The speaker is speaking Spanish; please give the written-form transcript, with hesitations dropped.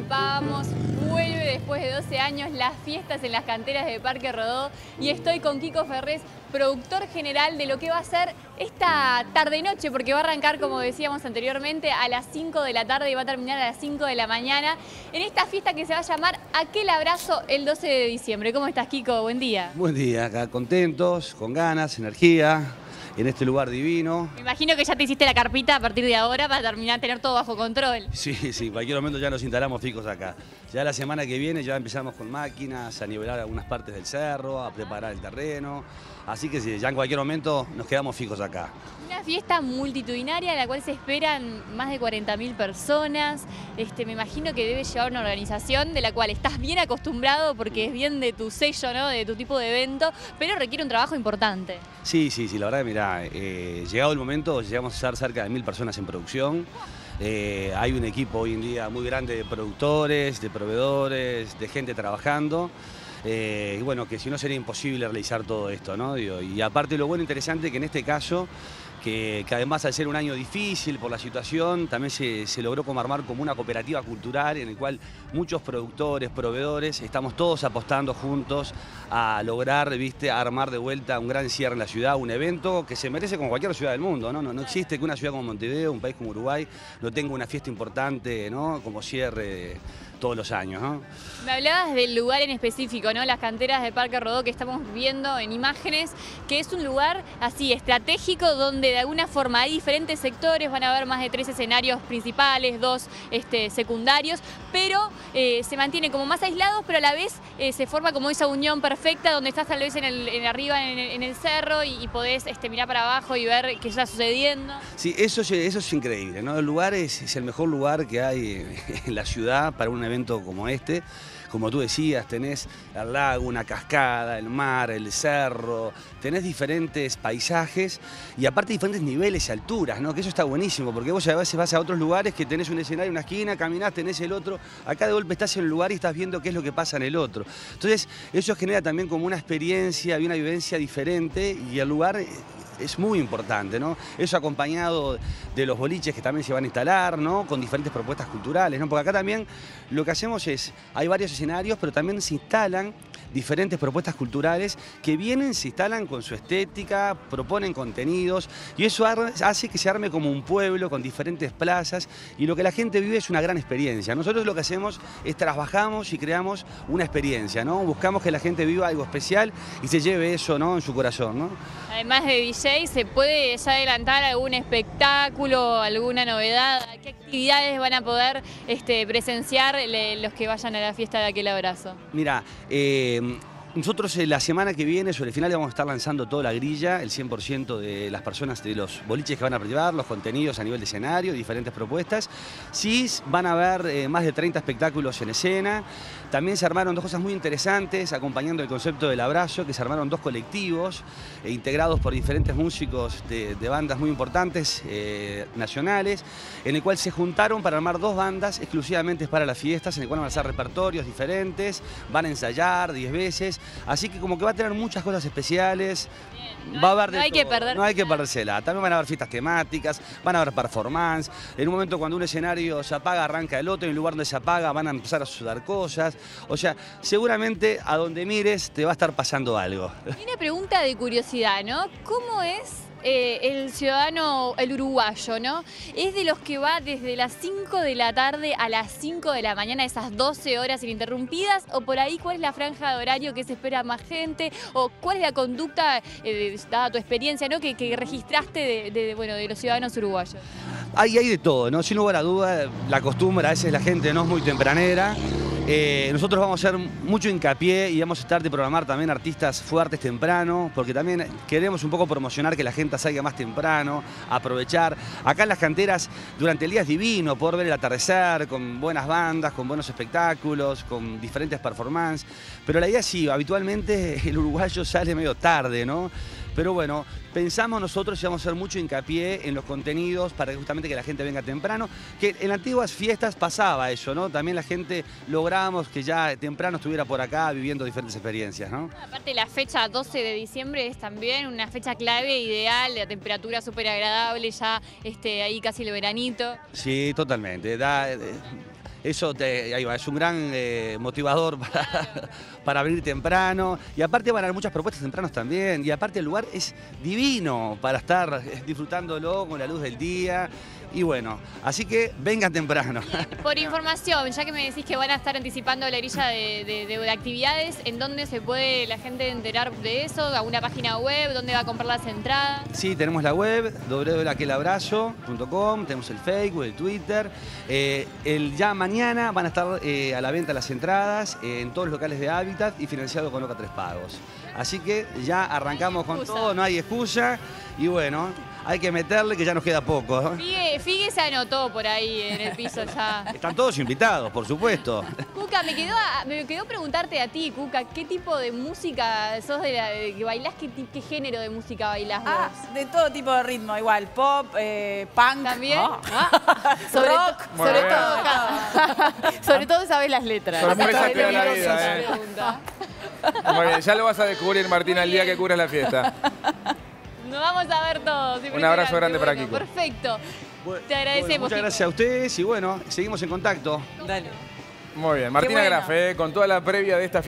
anticipábamos, vuelve después de 12 años las fiestas en las canteras de Parque Rodó y estoy con Kiko Ferrés, productor general de lo que va a ser esta tarde-noche, porque va a arrancar, como decíamos anteriormente, a las 5 de la tarde y va a terminar a las 5 de la mañana en esta fiesta que se va a llamar Aquel Abrazo el 12 de diciembre. ¿Cómo estás, Kiko? Buen día. Buen día, acá contentos, con ganas, energía, en este lugar divino. Me imagino que ya te hiciste la carpita a partir de ahora para terminar, tener todo bajo control. Sí, en cualquier momento ya nos instalamos fijos acá. Ya la semana que viene ya empezamos con máquinas, a nivelar algunas partes del cerro, a preparar el terreno. Así que sí, ya en cualquier momento nos quedamos fijos acá. Una fiesta multitudinaria en la cual se esperan más de 40.000 personas. Me imagino que debe llevar una organización de la cual estás bien acostumbrado porque es bien de tu sello, ¿no? De tu tipo de evento, pero requiere un trabajo importante. Sí, la verdad que mirá, llegado el momento, llegamos a ser cerca de 1000 personas en producción. Hay un equipo hoy en día muy grande de productores, de proveedores, de gente trabajando. Y bueno, que si no sería imposible realizar todo esto, ¿no? Y aparte lo bueno e interesante que en este caso, que además al ser un año difícil por la situación, también se logró armar como una cooperativa cultural en el cual muchos productores, proveedores, estamos todos apostando juntos a lograr, armar de vuelta un gran cierre en la ciudad, un evento que se merece como cualquier ciudad del mundo, ¿no? No existe que una ciudad como Montevideo, un país como Uruguay, no tenga una fiesta importante, ¿no? Como cierre todos los años, ¿no? Me hablabas del lugar en específico, ¿no? Las canteras de Parque Rodó que estamos viendo en imágenes, que es un lugar así estratégico donde de alguna forma hay diferentes sectores, van a haber más de 3 escenarios principales, 2 secundarios, pero se mantiene como más aislados, pero a la vez se forma como esa unión perfecta donde estás tal vez arriba en el cerro y podés mirar para abajo y ver qué está sucediendo. Sí, eso es increíble, ¿no? El lugar es el mejor lugar que hay en la ciudad para un evento como este. Como tú decías, tenés el lago, una cascada, el mar, el cerro, tenés diferentes paisajes y aparte diferentes niveles y alturas, ¿no? Que eso está buenísimo, porque vos a veces vas a otros lugares que tenés un escenario, una esquina, caminás, tenés el otro, acá de golpe estás en un lugar y estás viendo qué es lo que pasa en el otro. Entonces, eso genera también como una experiencia y una vivencia diferente y el lugar es muy importante, ¿no? Eso acompañado de los boliches que también se van a instalar, ¿no? Con diferentes propuestas culturales, ¿no? Porque acá también lo que hacemos es, hay varios escenarios, pero también se instalan diferentes propuestas culturales que vienen, se instalan con su estética, proponen contenidos y eso hace que se arme como un pueblo con diferentes plazas y lo que la gente vive es una gran experiencia. Nosotros lo que hacemos es trabajamos y creamos una experiencia, ¿no? Buscamos que la gente viva algo especial y se lleve eso, ¿no? En su corazón, ¿no? Además de DJ, ¿se puede ya adelantar algún espectáculo, alguna novedad? ¿Qué actividades van a poder presenciar los que vayan a la fiesta de Aquel Abrazo? Mira, nosotros la semana que viene, sobre el final, vamos a estar lanzando toda la grilla, el 100% de las personas, de los boliches que van a participar, los contenidos a nivel de escenario, diferentes propuestas. Sí, van a haber más de 30 espectáculos en escena. También se armaron 2 cosas muy interesantes, acompañando el concepto del abrazo, que se armaron 2 colectivos integrados por diferentes músicos de bandas muy importantes, nacionales, en el cual se juntaron para armar 2 bandas exclusivamente para las fiestas, en el cual van a hacer repertorios diferentes, van a ensayar 10 veces. Así que como que va a tener muchas cosas especiales. Bien, va a haber no hay que perder. No hay que perdérsela. También van a haber fiestas temáticas, van a haber performance. En un momento cuando un escenario se apaga, arranca el otro. En el lugar donde se apaga van a empezar a suceder cosas. O sea, seguramente a donde mires te va a estar pasando algo. Y una pregunta de curiosidad, ¿no? ¿Cómo es el ciudadano, el uruguayo, ¿no? ¿Es de los que va desde las 5 de la tarde a las 5 de la mañana, esas 12 horas ininterrumpidas? ¿O por ahí cuál es la franja de horario que se espera más gente? ¿O cuál es la conducta, dada tu experiencia, ¿no? que registraste de los ciudadanos uruguayos? Hay de todo, ¿no? Sin lugar a duda, la costumbre, a veces la gente no es muy tempranera. Nosotros vamos a hacer mucho hincapié y vamos a estar de programar también artistas fuertes temprano, porque también queremos un poco promocionar que la gente salga más temprano, aprovechar. Acá en las canteras durante el día es divino poder ver el atardecer con buenas bandas, con buenos espectáculos, con diferentes performances, pero la idea sí, habitualmente el uruguayo sale medio tarde, ¿no? Pero bueno, pensamos nosotros y vamos a hacer mucho hincapié en los contenidos para justamente que la gente venga temprano, que en antiguas fiestas pasaba eso, ¿no? También la gente logramos que ya temprano estuviera por acá viviendo diferentes experiencias, ¿no? Aparte la fecha 12 de diciembre es también una fecha clave, ideal, la temperatura súper agradable, ya ahí casi el veranito. Sí, totalmente. Eso ahí va, es un gran motivador para venir temprano. Y aparte van a haber muchas propuestas tempranos también. Y aparte el lugar es divino para estar disfrutándolo con la luz del día. Y bueno, así que vengan temprano. Por información, ya que me decís que van a estar anticipando la grilla de actividades, ¿en dónde se puede la gente enterar de eso? ¿Alguna página web? ¿Dónde va a comprar las entradas? Sí, tenemos la web, www.aquelabrazo.com, tenemos el Facebook, el Twitter. Ya mañana van a estar a la venta las entradas en todos los locales de Hábitat y financiado con Oca 3 Pagos. Así que ya arrancamos con todo, no hay excusa. Y bueno, hay que meterle que ya nos queda poco. Figue se anotó por ahí en el piso ya. Están todos invitados, por supuesto. Cuca, me quedó preguntarte a ti, Cuca, ¿qué tipo de música sos que bailás? ¿Qué género de música bailás vos? De todo tipo de ritmo, igual, pop, punk. ¿También? Oh. Rock. Sobre todo sabes las letras. Sorpresa te da la vida, Muy bien, ya lo vas a descubrir, Martina, el día que cubras la fiesta. Nos vamos a ver todos. Un abrazo grande para Kiko. Perfecto. Te agradecemos. Muchas gracias a ustedes y bueno, seguimos en contacto. Dale. Muy bien, Martina Graf, con toda la previa de esta fiesta.